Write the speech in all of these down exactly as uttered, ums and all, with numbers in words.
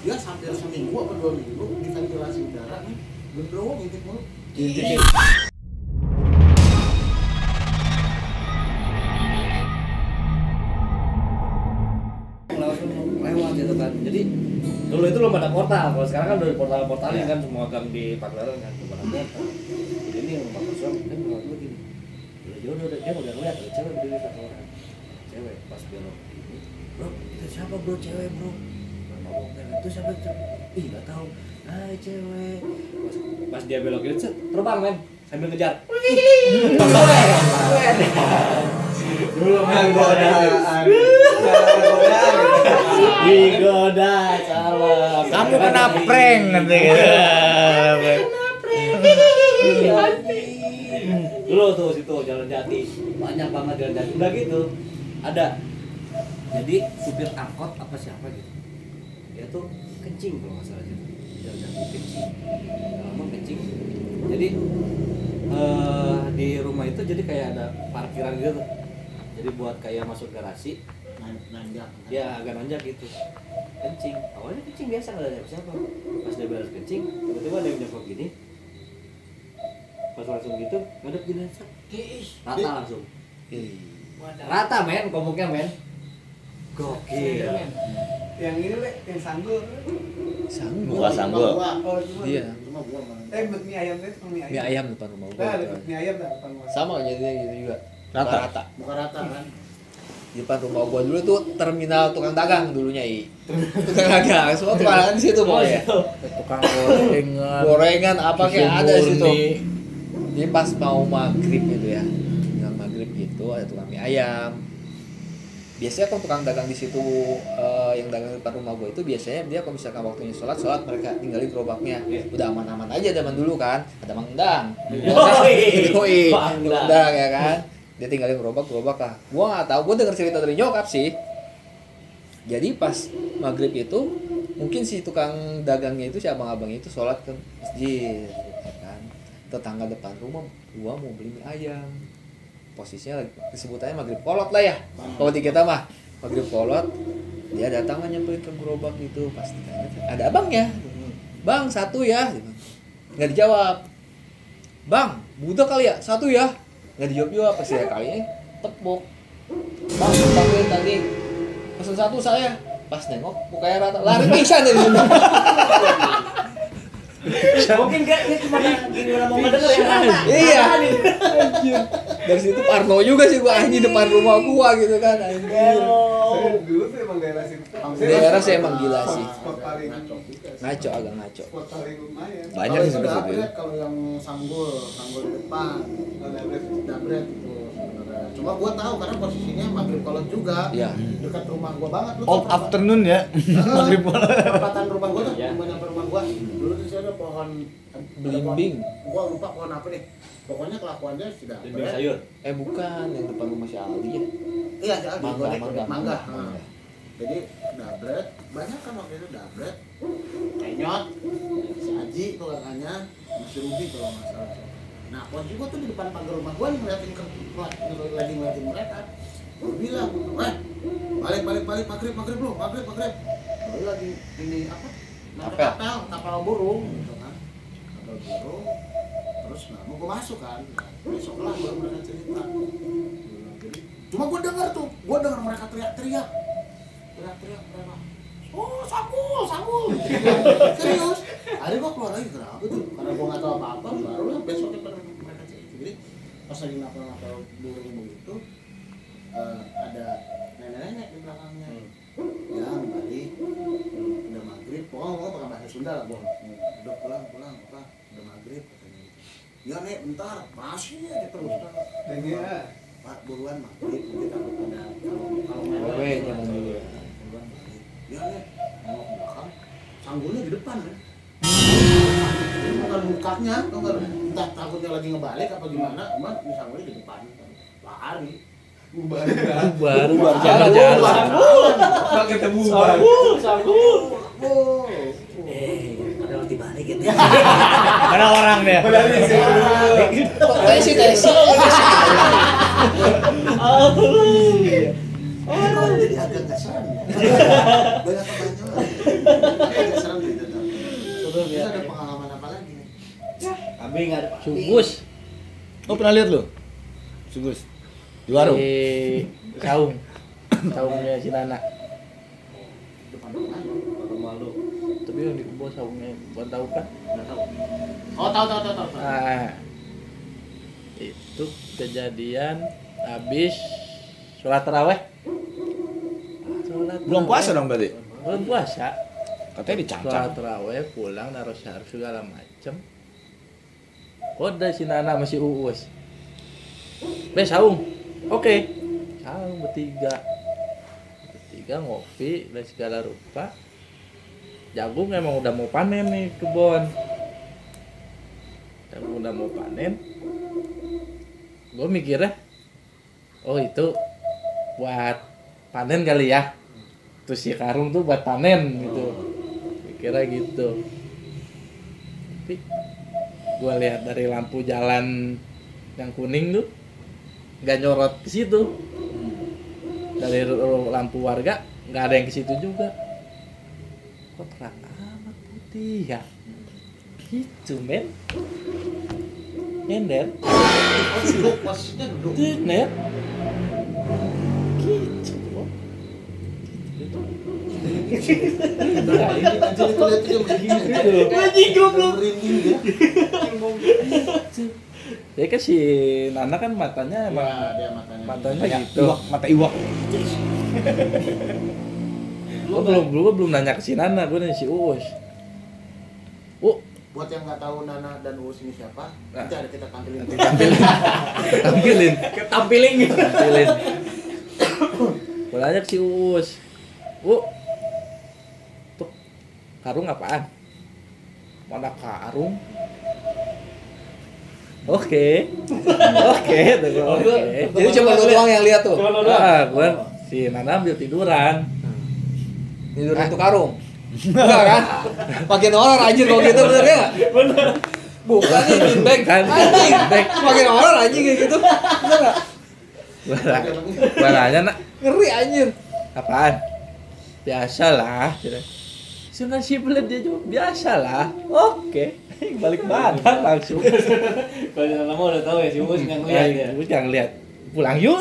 dia sampai seminggu atau dua minggu di ventilasi udara nih gendro ngintip mulu. Ngintip. Lewat gitu kan. Jadi dulu itu belum ada portal, kalau sekarang kan udah portal-portalnya kan semua gang di Pagelaran kan belum ada portal. Jadi ini rumah kosong kan rumah gue gini. Dia udah dia udah lihat ada cewek berdiri satu orang. Cewek pas belok ini. Bro, itu siapa bro cewek bro? Maboknya itu siapa itu? Ih nggak tahu. Hai cewek. Pas, pas dia belok itu terbang men sambil ngejar. Dulu mah godaan. Digoda salah. Kamu kena prank nanti gitu. Dulu tuh situ Jalan Jati banyak banget Jalan Jati udah gitu ada jadi supir angkot apa siapa gitu dia tuh kencing kalau nggak salah gitu Jalan Jati kencing lama kencing jadi uh, di rumah itu jadi kayak ada parkiran gitu jadi buat kayak masuk garasi Nanjak. ya agak nanjak gitu kencing awalnya kencing biasa nggak ada siapa pas dia beres kencing tiba-tiba ada yang nyokok gini pas langsung gitu ngadep gini rata langsung rata men komuknya men gokil yang ini le yang sanggul Sanggul. Buka sanggul. oh cuma Iya. Cuma gua mah. eh buat mie ayam itu mie ayam Mie ayam depan rumah gua. nah ada mie ayam dah depan gua Sama jadinya gitu juga. Rata. Bukan rata. Bukan rata kan. Di depan rumah gua dulu tuh terminal tukang dagang dulunya i. Tukang dagang, semua tukang dagang di situ pokoknya. Tukang gorengan. Gorengan apa kayak susu ada di situ. murni. Jadi pas mau maghrib gitu ya, menjelang maghrib gitu ada tukang mie ayam. Biasanya kalau tukang dagang di situ uh, yang dagang di depan rumah gue itu biasanya dia kalau misalkan waktunya sholat sholat mereka tinggalin gerobaknya. Udah aman-aman aja zaman dulu kan, ada mangdang, yoi, mangdang ya kan. Dia tinggalin gerobak gerobak lah. Gue nggak tahu, gue denger cerita dari nyokap sih. Jadi pas maghrib itu mungkin si tukang dagangnya itu si abang-abang itu sholat ke masjid, ya kan. Tetangga depan rumah gua mau beli mie ayam. Posisinya lagi disebutannya maghrib kolot lah ya. Kalau di kita mah maghrib kolot, dia datang lah nyamperin ke gerobak gitu, pasti ada abangnya. Bang satu ya, nggak dijawab. Bang budak kali ya satu ya, nggak dijawab juga. Pasti ya kali tepuk. Bang panggilin tadi pesan satu saya. Pas nengok mukanya rata, lari pingsan dari situ. mungkin gak dia cuma gini mau ngedenger ya rata Iya. Anjir. Dari situ parno juga sih gua anjing depan rumah gua gitu kan anjir. dulu tuh emang daerah situ Daerah sih emang gila sih. spot paling Ngaco agak ngaco. spot paling lumayan Banyak Kalau sih itu seperti itu. dabret, kalau yang sanggul, sanggul di depan, dabret, dabret itu sebenarnya. Cuma gua tahu karena posisinya maghrib kolot juga, Iya. dekat rumah gua banget. Lu Old tahu apa? afternoon ya. Maghrib bola. Perempatan rumah gua tuh, Iya. rumah nyampe rumah gua. Dulu tuh ada pohon ada Belimbing. pohon- Gua lupa pohon apa nih. Pokoknya kelakuannya sudah. bimbing sayur Eh bukan yang depan rumah si Aldi ya. Iya, si Aldi, Mangga, gua naik mangga, mangga. mangga. Nah. Jadi dabret, banyak kan waktu itu dabret, kenyot, si Aji tuh kakaknya, masih Ruby kalau nggak salah. Nah, posisi gua tuh di depan pagar rumah gua nih ngeliatin ke lagi ngeliatin mereka. Gua bilang, eh, balik balik balik maghrib maghrib lu, maghrib maghrib. Lalu lagi ini apa? Nangkep Apel. kapal, kapal burung, gitu kan? Kapal burung. Terus nah, mau gua masuk kan? Nah, besok lah baru mereka cerita. Jadi, cuma gua dengar tuh, gua dengar mereka teriak-teriak. Teriak-teriak mereka. Oh, sangkul, sangkul. Serius. Akhirnya gua keluar lagi kenapa tuh? Karena gua nggak tahu apa-apa, barulah besoknya pada mereka cerita. Jadi pas lagi ngapel-ngapel burung begitu, eh, ada nenek-nenek di belakangnya. Ya, balik. Udah maghrib, pokoknya gua pakai bahasa Sunda lah, Bang. Udah pulang, pulang, apa? Udah maghrib katanya. Ya, Nek, bentar. Masih aja terus. dan ya Pak, buruan maghrib, nanti takut ada kalau kalau Wewe zaman dulu ya. buruan maghrib. Ya nih, mau ke belakang, sanggulnya di depan kan. Bukan mukanya, tau nggak? Entah takutnya lagi ngebalik apa gimana, cuma di sanggulnya di depan. Lari. bubar Bubar. Bubar Jalan-jalan. bang kita bubar sanggul Oh. eh ada roti balik gitu Mana orang dia? Tesi tesi. Oh, jadi agak nggak serem ya. Banyak kebanyakan. kambing, ada pati. Sugus. Oh pernah lihat lu? Sugus. Di warung. Di saung. Saungnya si Nana. Depan rumah. Rumah lu. Tapi yang di kebun saungnya bukan tahu kan? Enggak tahu. Oh, tahu tahu tahu tahu. Nah, itu kejadian habis sholat taraweh. Sholat Belum puasa taraweh. dong berarti. Belum puasa. Katanya Sholat dicancang. taraweh pulang naruh syaraf segala macem. Kode si Nana masih uus. Be saung. Oke. Saung bertiga. Bertiga ngopi dan segala rupa. Jagung emang udah mau panen nih kebon. Jagung udah mau panen. Gue mikirnya, oh itu buat panen kali ya. Terus si karung tuh buat panen gitu. Mikirnya gitu. Tapi gue lihat dari lampu jalan yang kuning tuh nggak nyorot ke situ. Dari lampu warga nggak ada yang ke situ juga. Kok terang amat putih ya? Gitu men. Nyender. Oh, duduk, posisinya duduk. Nyender. Gitu bro. Nah, ini anjir itu lihat dia begini. Anjing goblok. Merinding dia. Ya kan si Nana kan matanya emang Ya, dia matanya. matanya Kayak gitu. iwak, mata iwak. Gue belum belum belum nanya ke si Nana, gue nanya si Uus. Uh, Buat yang nggak tahu Nana dan Uus ini siapa, Nah. nanti ada kita tampilin. tampilin, tampilin, Tampilin gitu. tampilin. Gue nanya ke si Uus. Uh, tuh karung apaan? Mana karung? Oke, oke, tuh gua, oke. Jadi cuma lu doang yang lihat tuh. Cuma lu doang. Ah, gua si Nana ambil tiduran. Tidur untuk karung. Enggak kan? Makin horor anjir kalau gitu bener ya? Bener. Bukan nih bean bag. Kan, Anjing. bag. Makin horor anjing kayak gitu. Bener enggak? Gua, gua nanya, nak, Ngeri anjir. apaan? Biasalah. Sungai Siblet dia jawab, biasalah. Oke, balik badan langsung. Kalau di nama udah tahu ya si Uus nggak ngeliat ya. Gue jangan lihat. Pulang yuk.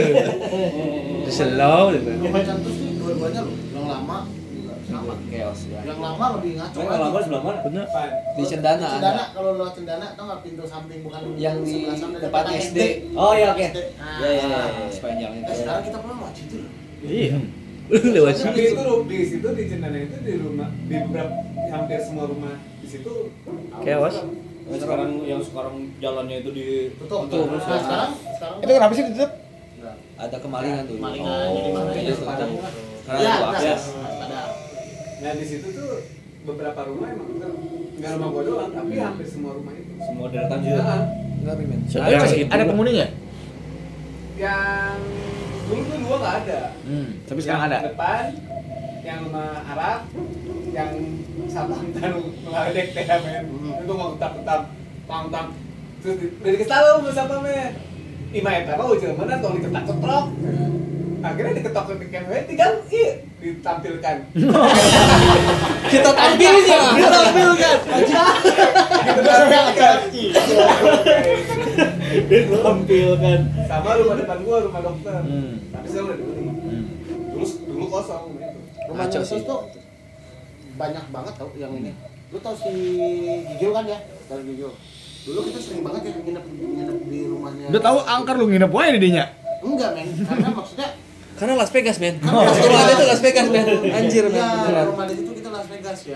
Slow gitu. Yang macam terus nih dua-duanya loh, yang lama sama. Chaos ya. Yang lama lebih ngaco Cuma lagi. lama sebelah mana? Bener. Di Cendana Cendana, ada. kalau lo Cendana tau nggak pintu samping bukan Yang di sebelah sana, depan depan S D. Oh iya oke. S D. Nah, Iya iya iya. Sepanjang itu. Nah, sekarang kita pulang lewat situ loh. Iya. Lewat Tapi situ. itu di situ di Cendana itu di rumah di beberapa hampir semua rumah di situ Chaos. Yang sekarang yang sekarang jalannya itu di Tutup. tutup. Nah, sekarang sekarang Itu kenapa sih ditutup? Enggak. Ada kemalingan tuh. Kemalingan, Oh, jadi makanya kayaknya itu tuh. ada. Karena Iya, itu ada. akses. Ada. Nah di situ tuh beberapa rumah emang enggak nggak rumah gua doang tapi hampir semua rumah itu. Semua deretan juga. Nah, Enggak Rimen. Ada masih ada penghuninya? yang dulu tuh dua nggak ada. Hmm, tapi sekarang Yang ada. depan, yang rumah Arab, yang sabang tahu ngeladek teh men. Hmm. Itu mau tetap-tetap pam-pam. Terus di- dari kesalahan mau siapa men? Ima eta mah ujung mana tong diketak-ketok. Akhirnya diketok ke kamera tinggal iya ditampilkan. Kita tampilnya, kita tampilkan. Gitu kan. Ditampilkan. Sama rumah depan gua rumah dokter. Hmm. Tapi saya udah dibeli. Hmm. Dulu dulu kosong itu. Rumah Ngaco Nyotos sih. tuh banyak banget tau yang ini. Lu tau si Gigil kan ya? Dari Gigil. Dulu kita sering banget ya nginep nginep di rumahnya. Udah tahu angker lu nginep wae di dinya. Enggak, men. Karena maksudnya Karena Las Vegas, men. Rumah ada itu Las Vegas, men. Anjir, men. ya, Beneran. rumah di situ kita Las Vegas ya.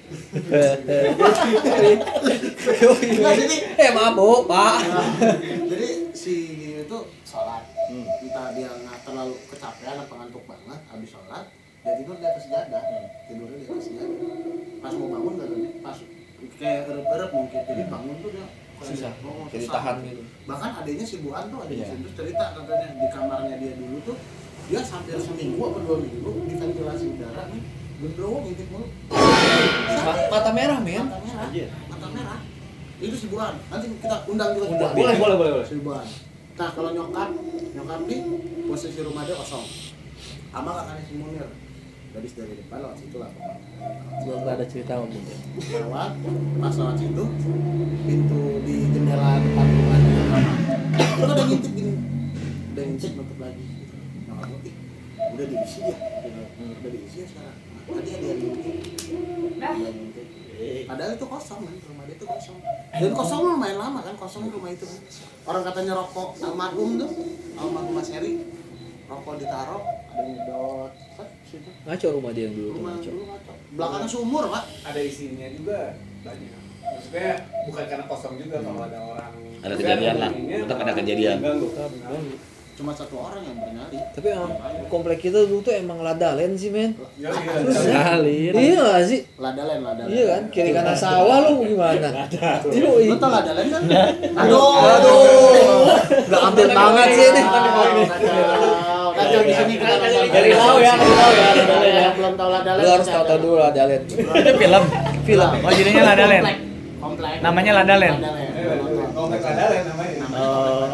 Yoi. Enggak, jadi Eh, mabuk, Pak. Nah, jadi si Gigil itu sholat. Hmm. Entah dia nggak terlalu kecapean apa ngantuk banget, habis sholat dia tidur di atas sejadah. Tidurnya di atas sejadah. Pas mau bangun nggak ada, pas kayak erep-erep mungkin. Jadi bangun tuh dia kayak- Susah. oh, Jadi susah. tahan gitu. Bahkan adanya si Bu An tuh adanya Iya. si Indus cerita katanya di kamarnya dia dulu tuh dia hampir seminggu apa dua minggu di ventilasi udara nih gendrowo ngintip mulu. Ma- Mata merah, men. Mata merah. Anjir. Mata merah. Itu si Bu An. Nanti kita undang juga si Undang. Bu An. Boleh boleh boleh boleh. Si Bu An. Nah kalau nyokap, nyokap nih posisi rumah dia kosong. Ama kakaknya si Munir. Gadis dari depan lewat situ lah. belum ada cerita sama Bunda. lewat pas lewat situ pintu di jendela depan rumahnya itu udah ngintip gini udah ngintip nutup lagi gitu. Nah, kamu, ih, udah diisi dia udah diisi ya sekarang nah, tadi ada yang ngintip udah ngintip padahal itu kosong kan rumah dia itu kosong dan kosong lumayan lama kan kosong rumah itu kan orang katanya rokok almarhum tuh almarhum Mas Heri rokok ditaruh ada yang nyedot set situ Ngaco rumah dia yang dulu tuh rumah ngaco. dulu ngaco belakangnya sumur pak Ada isinya juga banyak. Maksudnya bukan karena kosong juga kalau ada orang. Ada kejadian lah. Tetap ada kejadian. Ganggu. cuma satu orang yang bernyali Tapi emang komplek kita dulu tuh emang ladalen sih men. Ya iya. Sekali. Iya gak sih? ladalen ladalen Iya kan, kiri kanan sawah lu gimana? Iya, lu tau ladalen kan aduh Aduh, udah update banget sih ini. kacau kacau di sini kita nonton. Dari tahu ya, dari tahu ya, Ladalen ya. Yang belum tahu ladalen Lu harus tahu-tahu dulu ladalen. Itu film. Film. Oh jadinya Ladalen. Komplek. Komplek. Namanya Ladalen. Komplek Ladalen namanya. Oh.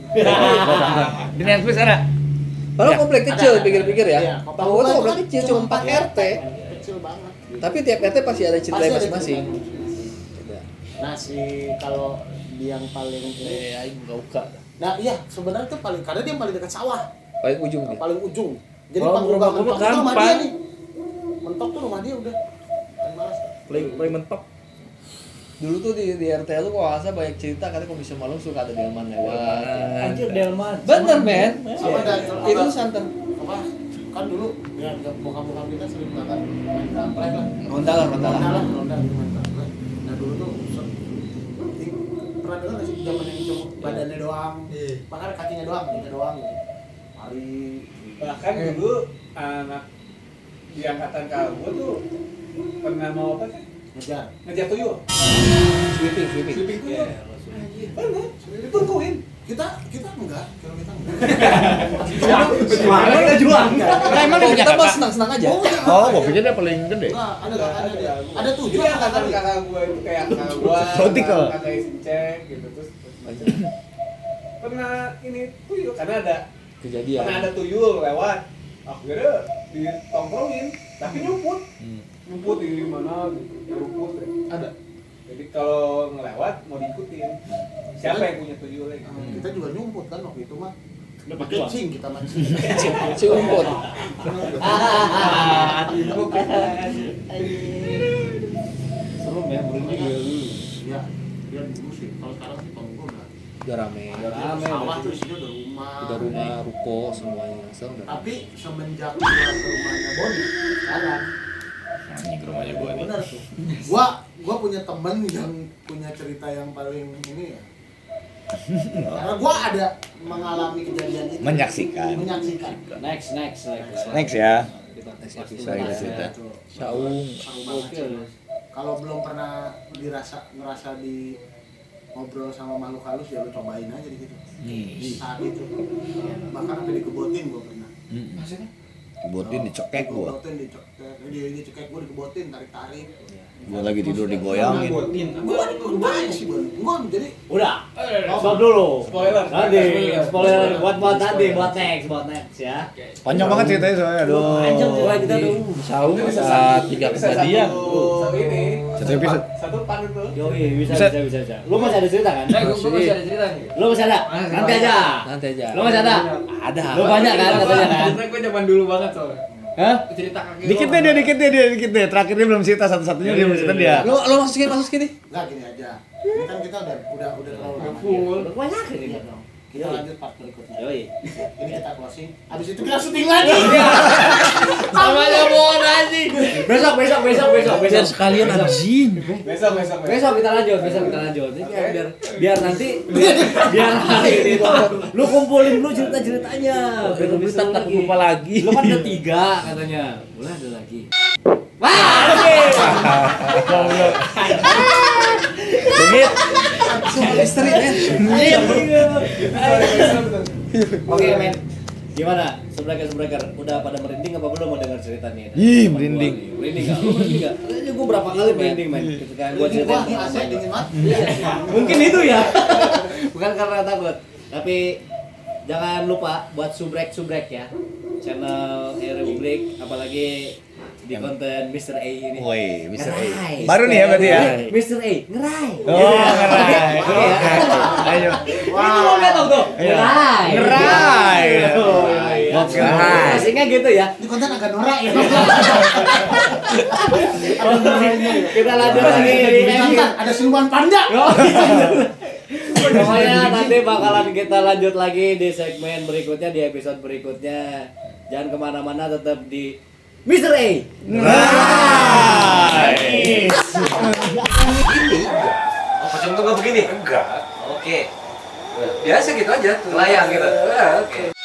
Di Netflix ada. Padahal Ya. komplek kecil, Ada, pikir-pikir ada. ya. Iya, Tahu gua tuh komplek kan kecil, cuma empat R T. Kecil banget. Tapi tiap R T pasti ada cerita Pasti ada masing-masing. cerita. Nah, si kalau yang paling Eh, aing buka-buka. Nah, iya, sebenarnya tuh paling karena dia yang paling dekat sawah, Paling ujung dia. paling ujung. Jadi Oh, Pak rumah Urban gua mentok itu rumah gampang. dia nih. Mentok tuh rumah dia udah. Paling malas. Play play mentok. Dulu tuh di, di R T lu kok nggak salah banyak cerita katanya kalau bisa malam suka ada delman lewat. Anjir Delman. Bener men. Apa ada Itu santer. apa? Kan dulu ya bokap-bokap kita sering banget main gaplek lah. Ronda lah, ronda Ronda lah. lah, ronda gitu main gaplek. Nah, dulu tuh se- di- pernah dengar nggak sih zaman yang cuma badannya doang, bahkan kakinya doang, kakinya doang gitu. Hari Bahkan dulu anak di angkatan kamu tuh pernah mau apa sih? ngejar. Ngejar tuyul. Sweeping, sweeping. Sweeping tuyul. Bener. Ditungguin. Kita kita enggak, kalau kita enggak. Mana enggak jual? Nah, emang Oh, dia punya kita mah kakak? senang-senang aja. Oh, enggak. Oh, gua pikir dia paling gede. Enggak, ada kakaknya dia. Ada tujuh Jadi angkatan angkatan dia. kakak gua itu kayak kakak gua. Sotik kakak- loh. Kakak Sincek gitu terus. Pernah ini tuyul karena ada Kejadian. pernah ada tuyul lewat. Akhirnya ditongkrongin tapi nyumput. Nyumput di mana gitu. Nyumput. Ada. Jadi kalau ngelewat mau diikutin. Siapa yang punya tuyul lagi? Kita juga nyumput kan waktu itu mah. Dapat Pakai jual. cing kita mancing. Si umput. Seru ya, berunding ya dulu. Ya, dia dulu sih. Kalau sekarang sih tonggo enggak. Udah rame. Rame. Sawah tuh isinya udah rumah. Udah rumah, ruko semuanya. Sekarang udah. Tapi semenjak gua ke rumahnya Boni sekarang Anjing rumahnya gua nih. bener tuh. Gua gua punya temen yang punya cerita yang paling ini ya. Karena gua ada mengalami kejadian itu. Menyaksikan. Menyaksikan. Next, next, next. Next ya. Kita Next pasti episode. bahas cerita. ya. Tuh. Saung. Seru banget Oke. sih. Kalau belum pernah dirasa ngerasa di ngobrol sama makhluk halus ya lu cobain aja di situ. Di saat itu. Bahkan sampai dikebotin gua pernah. Maksudnya? Kebutin dicekek gua. Dikebotin, dicekek, dia dicekek gua dikebotin, tarik-tarik. Gua lagi tidur digoyangin. Gua dikebotin sih, Bang. Gua jadi Udah. Stop dulu. Spoiler. Nanti spoiler buat buat nanti buat next, buat next ya. Panjang banget ceritanya soalnya. Aduh. Panjang juga kita tuh. Saung Itu bisa ada satu- tiga bisa kejadian. Satu, satu ini. Satu episode. Satu part itu. Yoi, bisa Bisa. bisa bisa bisa. Lu masih ada cerita kan? Eh, gua gua masih ada cerita nih. Lu masih ada? Nanti aja. Nanti aja. Lu masih ada? Ada. Lu banyak kan katanya kan? Cerita gue zaman dulu banget soalnya. Hah? Cerita kaki Dikit deh dia, dikit deh dia, dikit deh. Terakhir dia belum cerita satu-satunya dia belum cerita dia. Lu lu masukin masukin nih. enggak gini aja. Ini kan kita udah udah udah terlalu lama. full. Lu banyak ini. Iya dong. Kita Yoi. lanjut part berikutnya. Yoi. Ini kita closing. Habis itu kita syuting lagi. Namanya bohong anjing. Besok besok besok besok Biar besok. sekalian anjing. Besok besok besok. Besok kita lanjut, besok kita lanjut. Ini biar biar, biar nanti biar, biar hari ini tuh lu kumpulin dulu cerita-ceritanya. Biar Lu lebih bisa seru takut lagi. lupa lagi. Lu kan ada tiga katanya. Boleh ada lagi. Wah, anjing. Dengit. Suami istri men. Oke, men. Gimana? Subreker subreker udah pada merinding apa belum mau dengar cerita nih? Ih, Temen gua merinding. nih. Merinding enggak? Lu merinding enggak? Kayaknya gua berapa kali merinding, men. Ketika gua Ini ceritain gua teman A C dingin banget. Mungkin itu ya. Bukan karena takut. Tapi jangan lupa buat subrek-subrek ya. Channel Republik apalagi di konten mister A ini. Woi, mister A. Ngerai. Baru nih ya berarti ya. mister A, ngerai. Oh, ngerai. Oke, ya. Ayo. Ini mau lihat dong tuh. Iya. Ngerai. Ngerai. Oh, iya. Box ngerai. Aslinya gitu ya. Ini konten agak norak ya. Kita lanjut lagi di Bentar, ada siluman panda. Oh, iya. Pokoknya nanti bakalan kita lanjut lagi di segmen berikutnya, di episode berikutnya. Jangan kemana-mana, tetap di mister A. Nice. Oh, pocong tuh nggak begini? Enggak. Oke. Biasa gitu aja, layang gitu. Oke.